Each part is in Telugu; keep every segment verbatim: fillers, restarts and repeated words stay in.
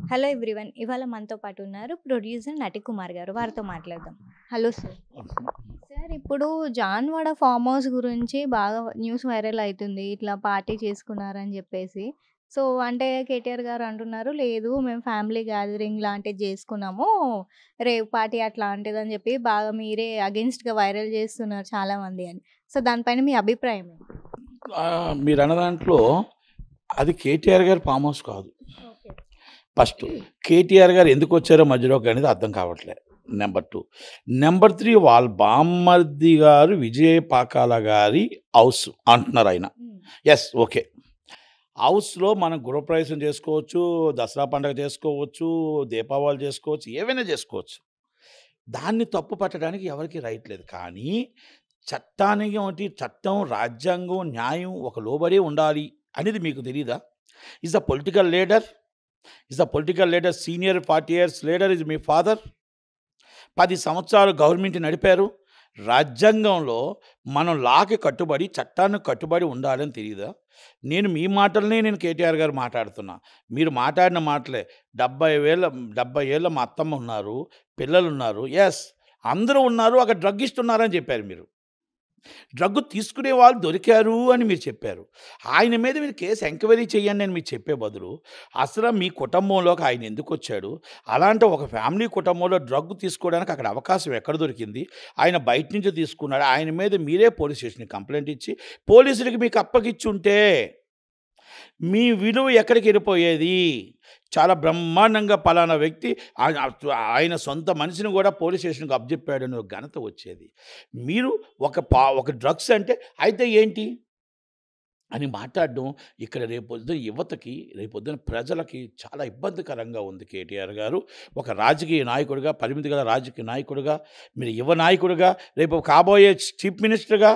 Hello everyone. ఇవాళ మనతో పాటు ఉన్నారు ప్రొడ్యూసర్ నటి కుమార్ గారు. వారితో మాట్లాడదాం. Hello sir. సార్ ఇప్పుడు జాన్వాడ ఫార్మ్ హౌస్ గురించి బాగా న్యూస్ వైరల్ అయితుంది. ఇట్లా పార్టీ చేసుకున్నారని జెప్పేసి. సో, అంటే కేటీఆర్ గారు అంటున్నారు, లేదు మేము ఫ్యామిలీ గ్యాదరింగ్ లాంటిది జేసుకున్నాము. రేవ్ పార్టీ అట్లాంటిదని జెప్పి బాగా మీరే అగెయిన్స్ట్‌గా వైరల్ జేస్తున్నారు చాలామంది అని. సో, దానిపైన మీ అభిప్రాయం ఏంటి? ఆహ్, మీరన్న దాంట్లో అది కేటీఆర్ గారి ఫామ్ హౌస్ కాదు. ఓకే. ఫస్ట్ కేటీఆర్ గారు ఎందుకొచ్చారో మధ్యలోకి అనేది అర్థం కావట్లే. నెంబర్ రెండు. నెంబర్ మూడు వాళ్ళ బామ్మర్ది గారు విజయ్ పాకాల గారి హౌస్ అంటున్నారు ఆయన. హ్మ్. యెస్. ఓకే. హౌస్‌లో మనం గృహప్రవేశం చేసుకోవచ్చు, దసరా పండగ చేసుకోవచ్చు, దీపావళి చేసుకోవచ్చు, ఏవైనా చేసుకోవచ్చు. దాన్ని తప్పు పట్టడానికి ఎవరికీ రైట్ లేదు. కానీ చట్టానికి ఒకటి చట్టం, రాజ్యాంగం, న్యాయం ఒక లోబడి ఉండాలి అనేది మీకు తెలీదా? Is a political leader is a political leader senior forty years leader is మీ ఫాదర్. పది సంవత్సరాలు గవర్నమెంట్ నడిపారు. రాజ్యాంగంలో మనం లాకి కట్టుబడి చట్టానికి కట్టుబడి ఉండాలని తెలియదా? నేను మీ మాటలనే నేను కేటీఆర్ గారు మాట్లాడుతున్నా. మీరు మాట్లాడిన మాటలే డెబ్బై వేల డెబ్బై ఏళ్ళ మా అత్తమ్మ ఉన్నారు, పిల్లలు ఉన్నారు. ఎస్, అందరూ ఉన్నారు. అక్కడ డ్రగ్గిస్ట్ ఉన్నారని చెప్పారు మీరు. డ్రగ్ తీసుకునే వాళ్ళు దొరికారు అని మీరు చెప్పారు. ఆయన మీద మీరు కేసు ఎంక్వైరీ చేయండి అని మీరు చెప్పే బదులు అసలు మీ కుటుంబంలోకి ఆయన ఎందుకు వచ్చాడు? అలాంటి ఒక ఫ్యామిలీ కుటుంబంలో డ్రగ్ తీసుకోవడానికి అక్కడ అవకాశం ఎక్కడ దొరికింది? ఆయన బయట నుంచి తీసుకున్నాడు. ఆయన మీద మీరే పోలీస్ స్టేషన్‌కి కంప్లైంట్ ఇచ్చి పోలీసులకి మీకు అప్పగిచ్చుంటే మీ విలువ ఎక్కడికి వెళ్ళిపోయేది? చాలా బ్రహ్మాండంగా పలానా వ్యక్తి ఆయన ఆయన సొంత మనిషిని కూడా పోలీస్ స్టేషన్‌కి అప్పజెప్పాడని ఒక ఘనత వచ్చేది. మీరు ఒక పా ఒక డ్రగ్స్ అంటే అయితే ఏంటి అని మాట్లాడడం ఇక్కడ రేపొద్దున యువతకి, రేపొద్దున ప్రజలకి చాలా ఇబ్బందికరంగా ఉంది. కేటీఆర్ గారు ఒక రాజకీయ నాయకుడిగా, పరిమితి గల రాజకీయ నాయకుడిగా, మీరు యువ నాయకుడిగా, రేపు కాబోయే చీఫ్ మినిస్టర్‌గా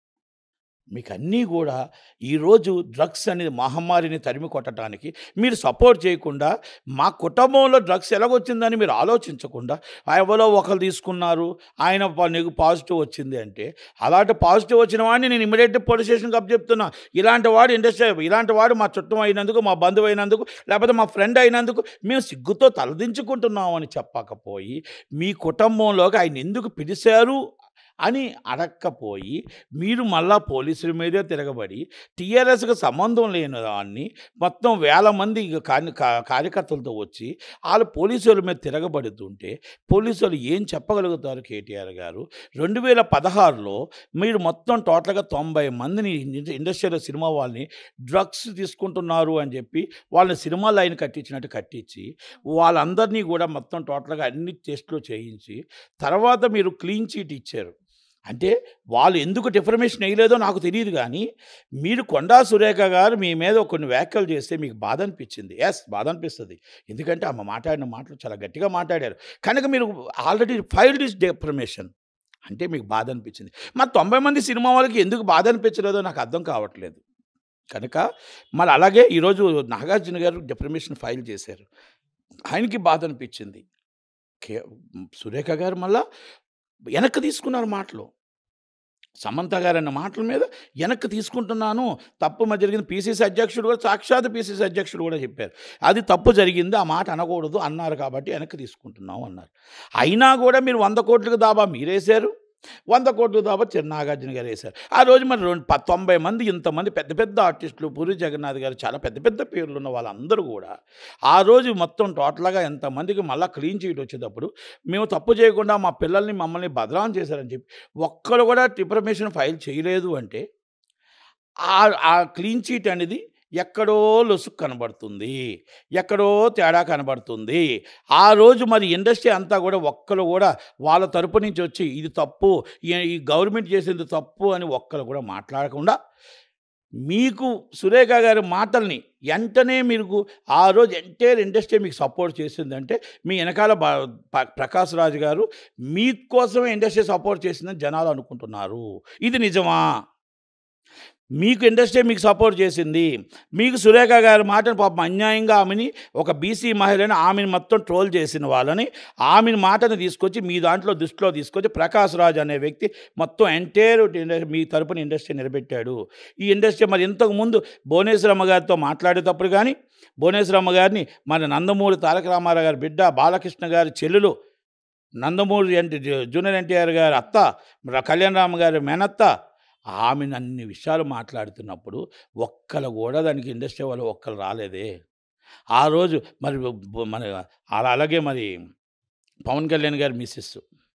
మీకు అన్నీ కూడా ఈరోజు డ్రగ్స్ అనేది మహమ్మారిని తరిమి కొట్టడానికి మీరు సపోర్ట్ చేయకుండా, మా కుటుంబంలో డ్రగ్స్ ఎలాగొచ్చిందని మీరు ఆలోచించకుండా, ఎవరో ఒకరు తీసుకున్నారు, ఆయన ప నీకు పాజిటివ్ వచ్చింది అంటే, అలాంటి పాజిటివ్ వచ్చిన వాడిని నేను ఇమ్మీడియట్‌గా పోలీస్ స్టేషన్‌కి అప్పచెప్తున్నా. ఇలాంటి వాడు ఇండస్ట్రీ ఇలాంటి వాడు మా చుట్టం అయినందుకు, మా బంధువు అయినందుకు, లేకపోతే మా ఫ్రెండ్ అయినందుకు మేము సిగ్గుతో తలదించుకుంటున్నాం అని చెప్పకపోయి, మీ కుటుంబంలోకి ఆయన ఎందుకు పిలిచారు అని అడక్కపోయి, మీరు మళ్ళా పోలీసుల మీదే తిరగబడి టీఆర్ఎస్‌కి సంబంధం లేని దాన్ని మొత్తం వేల మంది కార్య కార్యకర్తలతో వచ్చి వాళ్ళు పోలీసుల మీద తిరగబడుతుంటే పోలీసులు ఏం చెప్పగలుగుతారు? కేటీఆర్ గారు రెండు వేల పదహారులో మీరు మొత్తం టోటల్‌గా తొంభై మందిని ఇండస్ట్రీలో సినిమా వాళ్ళని డ్రగ్స్ తీసుకుంటున్నారు అని చెప్పి వాళ్ళని సినిమా లైన్ కట్టించినట్టు కట్టించి వాళ్ళందరినీ కూడా మొత్తం టోటల్‌గా అన్ని టెస్టులు చేయించి తర్వాత మీరు క్లీన్ చీట్ ఇచ్చారు. అంటే వాళ్ళు ఎందుకు డిఫర్మేషన్ వేయలేదో నాకు తెలియదు. కానీ మీరు కొండా సురేఖ గారు మీ మీద కొన్ని వ్యాఖ్యలు చేస్తే మీకు బాధ అనిపించింది. ఎస్, బాధ అనిపిస్తుంది. ఎందుకంటే ఆమె మాట్లాడిన మాటలు చాలా గట్టిగా మాట్లాడారు. కనుక మీరు ఆల్రెడీ ఫైల్డ్ ఇస్ డిఫర్మేషన్ అంటే మీకు బాధ అనిపించింది. మరి తొంభై మంది సినిమా వాళ్ళకి ఎందుకు బాధ అనిపించలేదో నాకు అర్థం కావట్లేదు. కనుక మరి అలాగే ఈరోజు నాగార్జున గారు డిఫర్మేషన్ ఫైల్ చేశారు. ఆయనకి బాధ అనిపించింది. కే సురేఖ గారు మళ్ళా వెనక్కి తీసుకున్నారు మాటలు. సమంత గారు అన్న మాటల మీద వెనక్కి తీసుకుంటున్నాను, తప్పు మా జరిగింది. పీసీసీ అధ్యక్షుడు కూడా, సాక్షాత్ పీసీసీ అధ్యక్షుడు కూడా చెప్పారు, అది తప్పు జరిగింది, ఆ మాట అనకూడదు అన్నారు కాబట్టి వెనక్కి తీసుకుంటున్నాం అన్నారు. అయినా కూడా మీరు వంద కోట్లకు దాబా మీరేశారు, వంద కోట్ల దాబా చిన్న నాగార్జున గారు వేశారు. ఆ రోజు మరి రెండు ప తొంభై మంది ఇంతమంది పెద్ద పెద్ద ఆర్టిస్టులు, పూరి జగన్నాథ్ గారు, చాలా పెద్ద పెద్ద పేర్లు ఉన్న వాళ్ళందరూ కూడా ఆ రోజు మొత్తం టోటల్‌గా ఎంతమందికి మళ్ళీ క్లీన్ చీట్ వచ్చేటప్పుడు మేము తప్పు చేయకుండా మా పిల్లల్ని మమ్మల్ని బదనాం చేశారని చెప్పి ఒక్కరు కూడా డిఫర్మేషన్ ఫైల్ చేయలేదు అంటే ఆ ఆ క్లీన్ చీట్ అనేది ఎక్కడో లొసుగు కనబడుతుంది, ఎక్కడో తేడా కనబడుతుంది. ఆ రోజు మరి ఇండస్ట్రీ అంతా కూడా ఒక్కరు కూడా వాళ్ళ తరపు నుంచి వచ్చి ఇది తప్పు, ఈ ఈ గవర్నమెంట్ చేసేది తప్పు అని ఒక్కరు కూడా మాట్లాడకుండా మీకు సురేఖ గారి మాటల్ని వెంటనే మీకు ఆ రోజు ఎంటైర్ ఇండస్ట్రీ మీకు సపోర్ట్ చేసిందంటే మీ వెనకాల బ ప ప్రకాష్ రాజ్ గారు మీకోసమే ఇండస్ట్రీ సపోర్ట్ చేసిందని జనాలు అనుకుంటున్నారు. ఇది నిజమా? మీకు ఇండస్ట్రీ మీకు సపోర్ట్ చేసింది. మీకు సురేఖ గారి మాటను పాపం అన్యాయంగా ఆమెని ఒక బీసీ మహిళని ఆమెను మొత్తం ట్రోల్ చేసిన వాళ్ళని ఆమెను మాటను తీసుకొచ్చి మీ దాంట్లో దృష్టిలో తీసుకొచ్చి ప్రకాష్ రాజ్ అనే వ్యక్తి మొత్తం ఎంటైర్ మీ తరపున ఇండస్ట్రీ నిలబెట్టాడు. ఈ ఇండస్ట్రీ మరి ఇంతకుముందు భువనేశ్వరమ్మ గారితో మాట్లాడేటప్పుడు కానీ భువనేశ్వరమ్మ గారిని మన నందమూరి తారక రామారావు గారి బిడ్డ బాలకృష్ణ గారి చెల్లెలు నందమూరి ఎన్టీ జూనియర్ ఎన్టీఆర్ గారి అత్త కళ్యాణరామ గారి మేనత్త ఆమెను అన్ని విషయాలు మాట్లాడుతున్నప్పుడు ఒక్కరు కూడా దానికి ఇండస్ట్రీ వాళ్ళు ఒక్కరు రాలేదే. ఆ రోజు మరి మన అలా అలాగే మరి పవన్ కళ్యాణ్ గారి మిస్సెస్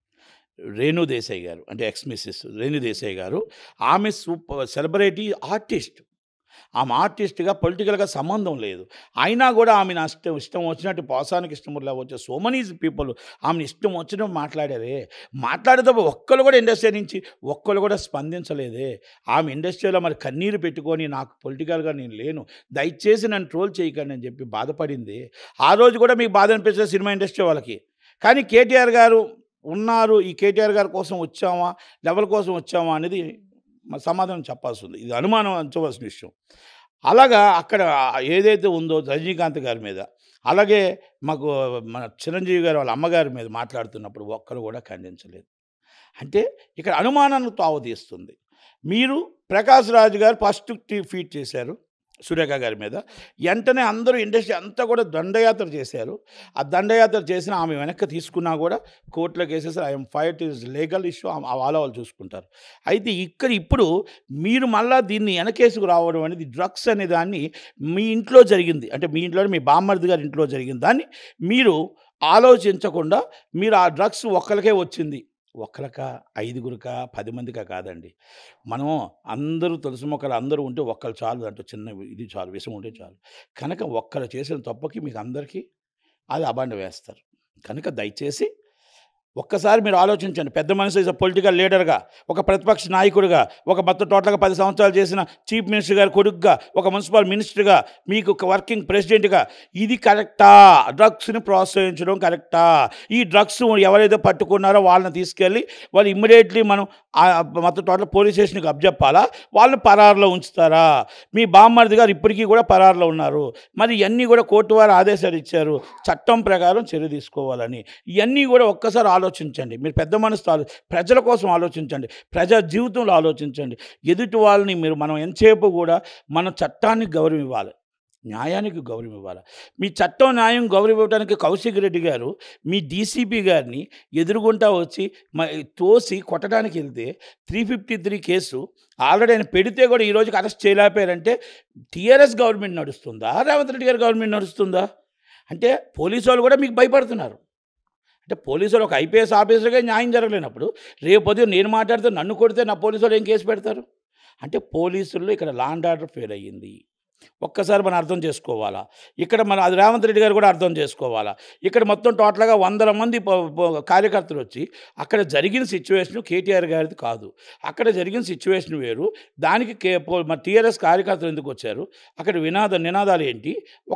రేణు దేశాయ్ గారు అంటే ఎక్స్ మిస్సెస్ రేణు దేశాయ్ గారు ఆమె సూపర్ సెలబ్రిటీ ఆర్టిస్ట్. ఆమె ఆర్టిస్ట్గా పొలిటికల్గా సంబంధం లేదు. అయినా కూడా ఆమె ఇష్టం ఇష్టం వచ్చినట్టు పోసానికి ఇష్టములా వచ్చే సో మెనీ పీపుల్ ఆమెను ఇష్టం వచ్చినట్టు మాట్లాడారే. మాట్లాడేటప్పుడు ఒక్కరు కూడా ఇండస్ట్రీ నుంచి ఒక్కరు కూడా స్పందించలేదే. ఆమె ఇండస్ట్రీలో మరి కన్నీరు పెట్టుకొని నాకు పొలిటికల్గా నేను లేను, దయచేసి నన్ను ట్రోల్ చేయకండి అని చెప్పి బాధపడింది. ఆ రోజు కూడా మీకు బాధ అనిపించే సినిమా ఇండస్ట్రీ వాళ్ళకి. కానీ కేటీఆర్ గారు ఉన్నారు, ఈ కేటీఆర్ గారి కోసం వచ్చామా లెవెల్ కోసం వచ్చామా అనేది సమాధానం చెప్పాల్సి ఉంది. ఇది అనుమానం అంచవలసిన విషయం. అలాగా అక్కడ ఏదైతే ఉందో రజనీకాంత్ గారి మీద అలాగే మాకు మన చిరంజీవి గారు వాళ్ళ అమ్మగారి మీద మాట్లాడుతున్నప్పుడు ఒక్కరు కూడా ఖండించలేదు. అంటే ఇక్కడ అనుమానాన్ని తావతీస్తుంది. మీరు ప్రకాష్ రాజ్ గారు ఫస్ట్ ఫీట్ చేశారు సురేఖ గారి మీద, వెంటనే అందరూ ఇండస్ట్రీ అంతా కూడా దండయాత్ర చేశారు. ఆ దండయాత్ర చేసిన ఆమె వెనక్కి తీసుకున్నా కూడా కోర్టులో కేసేసి I'm fight is legal issue వాళ్ళ వాళ్ళు చూసుకుంటారు. అయితే ఇక్కడ ఇప్పుడు మీరు మళ్ళా దీన్ని వెనకేసుకు రావడం అనేది డ్రగ్స్ అనే దాన్ని మీ ఇంట్లో జరిగింది అంటే మీ ఇంట్లో మీ బామ్మర్ది గారి ఇంట్లో జరిగింది దాన్ని మీరు ఆలోచించకుండా మీరు ఆ డ్రగ్స్ ఒక్కరికే వచ్చింది ఒక్కరికా ఐదుగురికా పది మందికా కాదండి. మనం అందరూ తులసి మొక్కలు అందరూ ఉంటే ఒక్కరు చాలు, అంటే చిన్న ఇది చాలు, విషం ఉంటే చాలు. కనుక ఒక్కరు చేసిన తప్పుకి మీకు అందరికీ అది అబాండ వేస్తారు. కనుక దయచేసి ఒక్కసారి మీరు ఆలోచించండి. పెద్ద మనిషి ఇస్ పొలిటికల్ లీడర్గా, ఒక ప్రతిపక్ష నాయకుడిగా, ఒక మొత్తం టోటల్గా పది సంవత్సరాలు చేసిన చీఫ్ మినిస్టర్ గారి కొడుకుగా, ఒక మున్సిపల్ మినిస్టర్గా, మీకు ఒక వర్కింగ్ ప్రెసిడెంట్గా ఇది కరెక్టా? డ్రగ్స్ని ప్రోత్సహించడం కరెక్టా? ఈ డ్రగ్స్ ఎవరైతే పట్టుకున్నారో వాళ్ళని తీసుకెళ్ళి వాళ్ళు ఇమ్మీడియట్లీ మనం మొత్తం టోటల్ పోలీస్ స్టేషన్కి అప్పచెప్పాలా? వాళ్ళని పరారులో ఉంచుతారా? మీ బామ్మర్ది గారు ఇప్పటికీ కూడా పరారులో ఉన్నారు. మరి ఇవన్నీ కూడా కోర్టు వారు ఆదేశాలు ఇచ్చారు చట్టం ప్రకారం చర్య తీసుకోవాలని. ఇవన్నీ కూడా ఒక్కసారి ఆలోచించండి. మీరు పెద్ద మనసు ప్రజల కోసం ఆలోచించండి, ప్రజా జీవితంలో ఆలోచించండి. ఎదుటి వాళ్ళని మీరు మనం ఎంతసేపు కూడా మన చట్టానికి గౌరవం ఇవ్వాలి, న్యాయానికి గౌరవం ఇవ్వాలి. మీ చట్టం న్యాయం గౌరవం ఇవ్వడానికి కౌశిక్ రెడ్డి గారు మీ డీసీపీ గారిని ఎదురుగుంటా వచ్చి తోసి కొట్టడానికి వెళ్తే three fifty three case already ఆయన పెడితే కూడా ఈ రోజుకి అరెస్ట్ చేయలేకపోయారంటే టీఆర్ఎస్ గవర్నమెంట్ నడుస్తుందా, రేవంత్ రెడ్డి గారి గవర్నమెంట్ నడుస్తుందా? అంటే పోలీసు వాళ్ళు కూడా మీకు భయపడుతున్నారు. అంటే పోలీసులు ఒక ఐపీఎస్ ఆఫీసర్గా న్యాయం జరగలేనప్పుడు రేపు పొద్దున నేను మాట్లాడితే నన్ను కొడితే నా పోలీసు వాళ్ళు ఏం కేసు పెడతారు? అంటే పోలీసుల్లో ఇక్కడ లా అండ్ ఆర్డర్ ఫెయిల్ అయ్యింది. ఒక్కసారి మనం అర్థం చేసుకోవాలా. ఇక్కడ మన అది రేవంత్ రెడ్డి గారు కూడా అర్థం చేసుకోవాలా. ఇక్కడ మొత్తం టోటల్గా వందల మంది కార్యకర్తలు వచ్చి అక్కడ జరిగిన సిచ్యువేషన్ కేటీఆర్ గారిది కాదు, అక్కడ జరిగిన సిచ్యువేషన్ వేరు. దానికి కే టీఆర్ఎస్ కార్యకర్తలు ఎందుకు వచ్చారు, అక్కడ వినాద నినాదాలు ఏంటి?